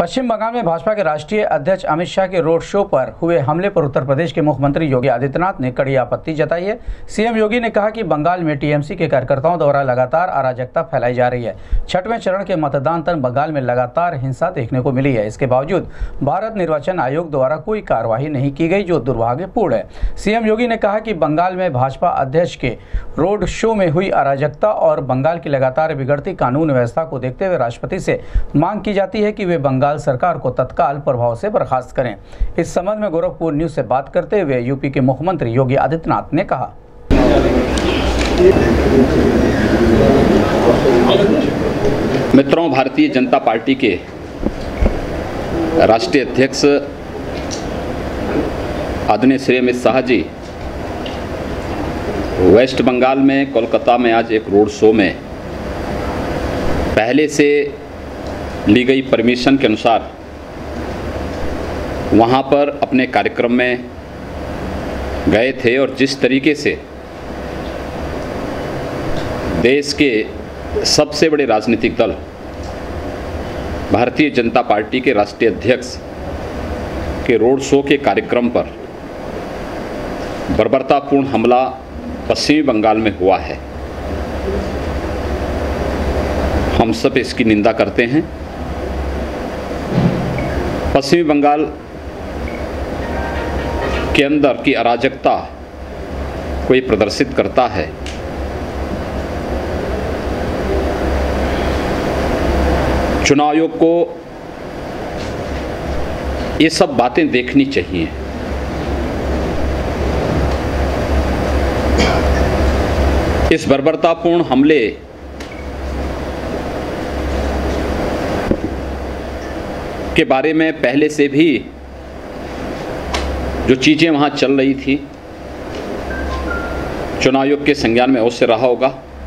पश्चिम बंगाल में भाजपा के राष्ट्रीय अध्यक्ष अमित शाह के रोड शो पर हुए हमले पर उत्तर प्रदेश के मुख्यमंत्री योगी आदित्यनाथ ने कड़ी आपत्ति जताई है। सीएम योगी ने कहा कि बंगाल में टीएमसी के कार्यकर्ताओं द्वारा लगातार अराजकता फैलाई जा रही है। छठवें चरण के मतदान तक बंगाल में लगातार हिंसा देखने को मिली है। इसके बावजूद भारत निर्वाचन आयोग द्वारा कोई कार्रवाई नहीं की गई, जो दुर्भाग्यपूर्ण है। सीएम योगी ने कहा कि बंगाल में भाजपा अध्यक्ष के रोड शो में हुई अराजकता और बंगाल की लगातार बिगड़ती कानून व्यवस्था को देखते हुए राष्ट्रपति से मांग की जाती है कि वे बंगाल सरकार को तत्काल प्रभाव से बर्खास्त करें। इस संबंध में गोरखपुर न्यूज से बात करते हुए यूपी के मुख्यमंत्री योगी आदित्यनाथ ने कहा, मित्रों, भारतीय जनता पार्टी के राष्ट्रीय अध्यक्ष आदरणीय श्री अमित शाह जी वेस्ट बंगाल में कोलकाता में आज एक रोड शो में पहले से ली गई परमिशन के अनुसार वहाँ पर अपने कार्यक्रम में गए थे और जिस तरीके से देश के सबसे बड़े राजनीतिक दल भारतीय जनता पार्टी के राष्ट्रीय अध्यक्ष के रोड शो के कार्यक्रम पर बर्बरतापूर्ण हमला पश्चिमी बंगाल में हुआ है, हम सब इसकी निंदा करते हैं। पश्चिमी बंगाल के अंदर की अराजकता को ये प्रदर्शित करता है। चुनाव आयोग को ये सब बातें देखनी चाहिए। इस बर्बरतापूर्ण हमले के बारे में पहले से भी जो चीज़ें वहाँ चल रही थी, चुनाव आयोग के संज्ञान में अवश्य रहा होगा।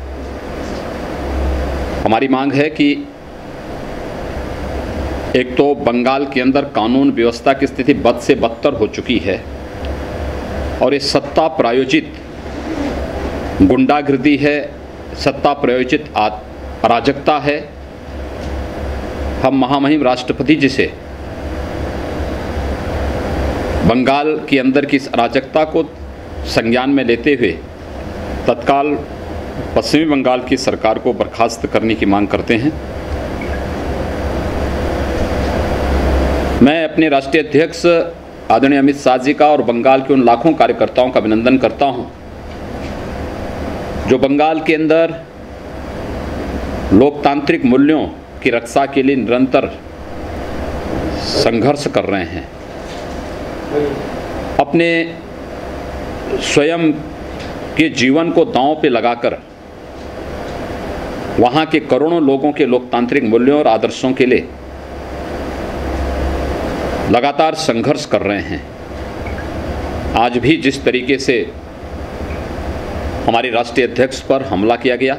हमारी मांग है कि एक तो बंगाल के अंदर कानून व्यवस्था की स्थिति बद से बदतर हो चुकी है और ये सत्ता प्रायोजित गुंडागर्दी है, सत्ता प्रायोजित अराजकता है। हम महामहिम राष्ट्रपति जी से बंगाल के अंदर की इस अराजकता को संज्ञान में लेते हुए तत्काल पश्चिमी बंगाल की सरकार को बर्खास्त करने की मांग करते हैं। मैं अपने राष्ट्रीय अध्यक्ष आदरणीय अमित शाह जी का और बंगाल के उन लाखों कार्यकर्ताओं का अभिनंदन करता हूं जो बंगाल के अंदर लोकतांत्रिक मूल्यों की रक्षा के लिए निरंतर संघर्ष कर रहे हैं। अपने स्वयं के जीवन को दांव पे लगाकर वहाँ के करोड़ों लोगों के लोकतांत्रिक मूल्यों और आदर्शों के लिए लगातार संघर्ष कर रहे हैं। आज भी जिस तरीके से हमारे राष्ट्रीय अध्यक्ष पर हमला किया गया,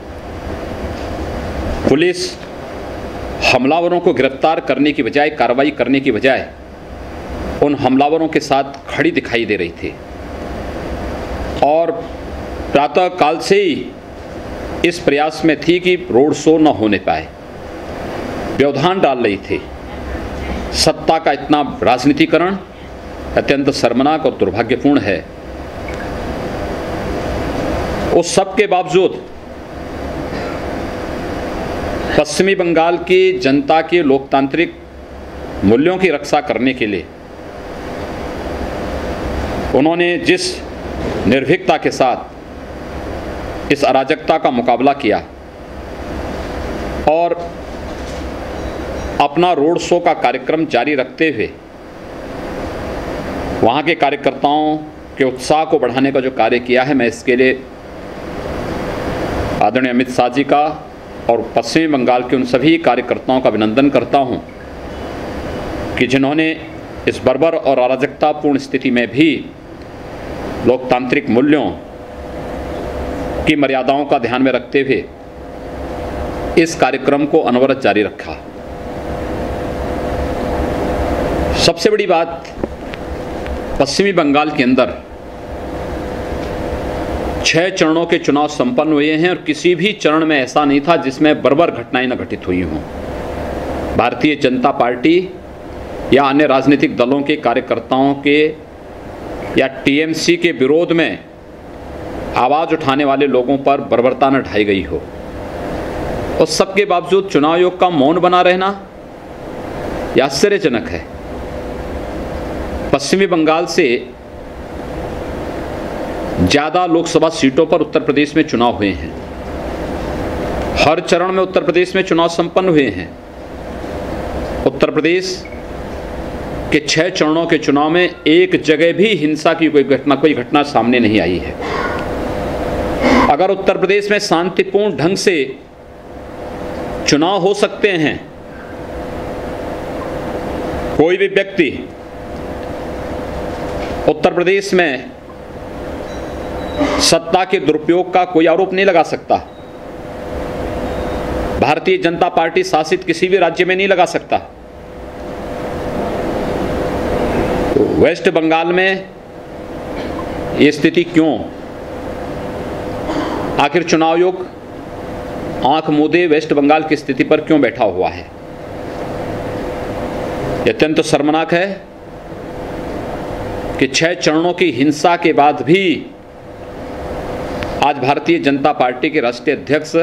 पुलिस हमलावरों को गिरफ्तार करने की बजाय, कार्रवाई करने की बजाय उन हमलावरों के साथ खड़ी दिखाई दे रही थी और प्रातः काल से ही इस प्रयास में थी कि रोड शो न होने पाए, व्यवधान डाल रही थी। सत्ता का इतना राजनीतिकरण अत्यंत शर्मनाक और दुर्भाग्यपूर्ण है। उस सब के बावजूद पश्चिमी बंगाल की जनता के लोकतांत्रिक मूल्यों की रक्षा करने के लिए उन्होंने जिस निर्भीकता के साथ इस अराजकता का मुकाबला किया और अपना रोड शो का कार्यक्रम जारी रखते हुए वहाँ के कार्यकर्ताओं के उत्साह को बढ़ाने का जो कार्य किया है, मैं इसके लिए आदरणीय अमित शाह जी का और पश्चिमी बंगाल के उन सभी कार्यकर्ताओं का अभिनंदन करता हूं कि जिन्होंने इस बर्बर और अराजकतापूर्ण स्थिति में भी लोकतांत्रिक मूल्यों की मर्यादाओं का ध्यान में रखते हुए इस कार्यक्रम को अनवरत जारी रखा। सबसे बड़ी बात, पश्चिमी बंगाल के अंदर 6 चरणों के चुनाव संपन्न हुए हैं और किसी भी चरण में ऐसा नहीं था जिसमें बर्बर घटनाएं न घटित हुई हों। भारतीय जनता पार्टी या अन्य राजनीतिक दलों के कार्यकर्ताओं के या टीएमसी के विरोध में आवाज़ उठाने वाले लोगों पर बर्बरता न ढाई गई हो, और सबके बावजूद चुनाव आयोग का मौन बना रहना यह आश्चर्यजनक है। पश्चिमी बंगाल से ज़्यादा लोकसभा सीटों पर उत्तर प्रदेश में चुनाव हुए हैं। हर चरण में उत्तर प्रदेश में चुनाव संपन्न हुए हैं। उत्तर प्रदेश के 6 चरणों के चुनाव में एक जगह भी हिंसा की कोई घटना सामने नहीं आई है। अगर उत्तर प्रदेश में शांतिपूर्ण ढंग से चुनाव हो सकते हैं, कोई भी व्यक्ति उत्तर प्रदेश में सत्ता के दुरुपयोग का कोई आरोप नहीं लगा सकता। भारतीय जनता पार्टी शासित किसी भी राज्य में नहीं लगा सकता। तो वेस्ट बंगाल में ये स्थिति क्यों? आखिर चुनाव आयोग आंख मूंदे वेस्ट बंगाल की स्थिति पर क्यों बैठा हुआ है? यह अत्यंत शर्मनाक है कि 6 चरणों की हिंसा के बाद भी आज भारतीय जनता पार्टी के राष्ट्रीय अध्यक्ष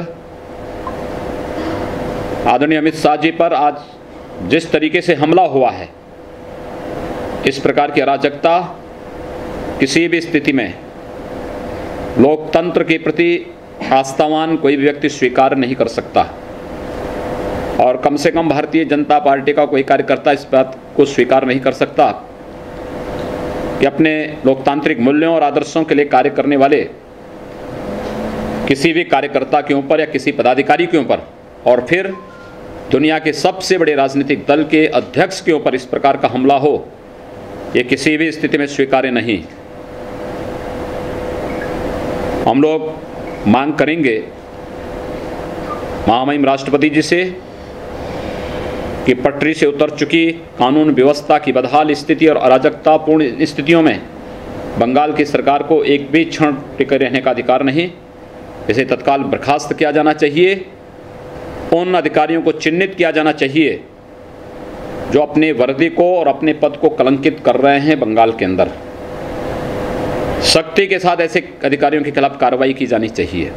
आदरणीय अमित शाह जी पर आज जिस तरीके से हमला हुआ है, इस प्रकार की अराजकता किसी भी स्थिति में लोकतंत्र के प्रति आस्थावान कोई भी व्यक्ति स्वीकार नहीं कर सकता। और कम से कम भारतीय जनता पार्टी का कोई कार्यकर्ता इस बात को स्वीकार नहीं कर सकता कि अपने लोकतांत्रिक मूल्यों और आदर्शों के लिए कार्य करने वाले किसी भी कार्यकर्ता के ऊपर या किसी पदाधिकारी के ऊपर, और फिर दुनिया के सबसे बड़े राजनीतिक दल के अध्यक्ष के ऊपर इस प्रकार का हमला हो, ये किसी भी स्थिति में स्वीकार्य नहीं। हम लोग मांग करेंगे महामहिम राष्ट्रपति जी से कि पटरी से उतर चुकी कानून व्यवस्था की बदहाल स्थिति और अराजकतापूर्ण स्थितियों में बंगाल की सरकार को एक भी क्षण टिके रहने का अधिकार नहीं। इसे तत्काल बर्खास्त किया जाना चाहिए। उन अधिकारियों को चिन्हित किया जाना चाहिए जो अपने वर्दी को और अपने पद को कलंकित कर रहे हैं बंगाल के अंदर। सख्ती के साथ ऐसे अधिकारियों के खिलाफ कार्रवाई की जानी चाहिए।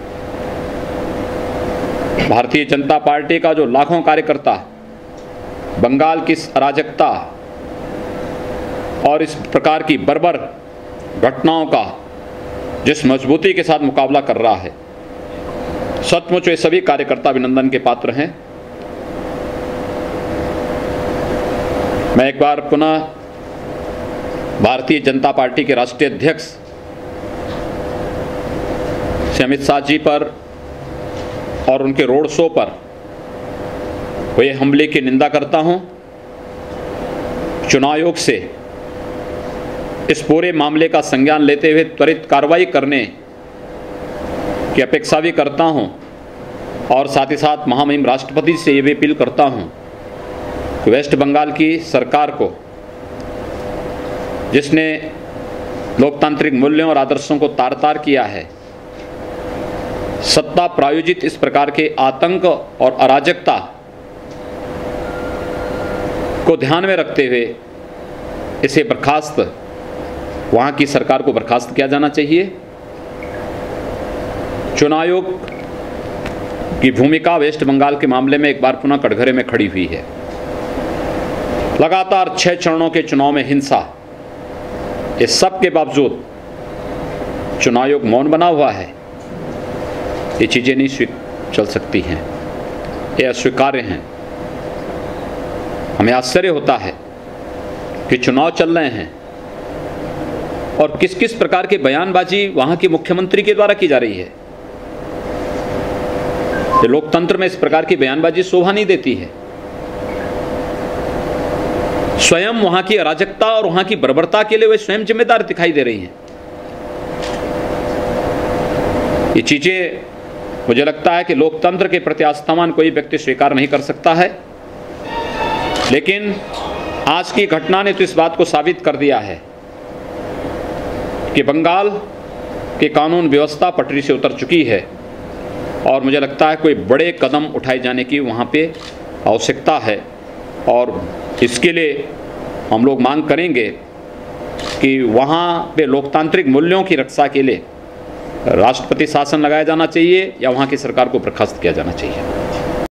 भारतीय जनता पार्टी का जो लाखों कार्यकर्ता बंगाल की अराजकता और इस प्रकार की बर्बर घटनाओं का जिस मजबूती के साथ मुकाबला कर रहा है, सचमुच ये सभी कार्यकर्ता अभिनंदन के पात्र हैं। मैं एक बार पुनः भारतीय जनता पार्टी के राष्ट्रीय अध्यक्ष श्री अमित शाह जी पर और उनके रोड शो पर हुए हमले की निंदा करता हूं। चुनाव आयोग से इस पूरे मामले का संज्ञान लेते हुए त्वरित कार्रवाई करने की अपेक्षा भी करता हूं, और साथ ही साथ महामहिम राष्ट्रपति से ये भी अपील करता हूं कि वेस्ट बंगाल की सरकार को, जिसने लोकतांत्रिक मूल्यों और आदर्शों को तार तार किया है, सत्ता प्रायोजित इस प्रकार के आतंक और अराजकता को ध्यान में रखते हुए इसे बर्खास्त, वहाँ की सरकार को बर्खास्त किया जाना चाहिए। चुनाव आयोग की भूमिका वेस्ट बंगाल के मामले में एक बार पुनः कटघरे में खड़ी हुई है। लगातार 6 चरणों के चुनाव में हिंसा, इस सब के बावजूद चुनाव आयोग मौन बना हुआ है। ये चीज़ें नहीं चल सकती हैं, ये अस्वीकार्य हैं। हमें आश्चर्य होता है कि चुनाव चल रहे हैं और किस किस प्रकार के बयानबाजी वहां के मुख्यमंत्री के द्वारा की जा रही है। ये लोकतंत्र में इस प्रकार की बयानबाजी शोभा नहीं देती है। स्वयं वहां की अराजकता और वहां की बर्बरता के लिए वे स्वयं जिम्मेदार दिखाई दे रही हैं। ये चीजें मुझे लगता है कि लोकतंत्र के प्रति आस्थावान कोई व्यक्ति स्वीकार नहीं कर सकता है। लेकिन आज की घटना ने तो इस बात को साबित कर दिया है कि बंगाल की कानून व्यवस्था पटरी से उतर चुकी है, और मुझे लगता है कोई बड़े कदम उठाए जाने की वहाँ पे आवश्यकता है। और इसके लिए हम लोग मांग करेंगे कि वहाँ पे लोकतांत्रिक मूल्यों की रक्षा के लिए राष्ट्रपति शासन लगाया जाना चाहिए या वहाँ की सरकार को बर्खास्त किया जाना चाहिए।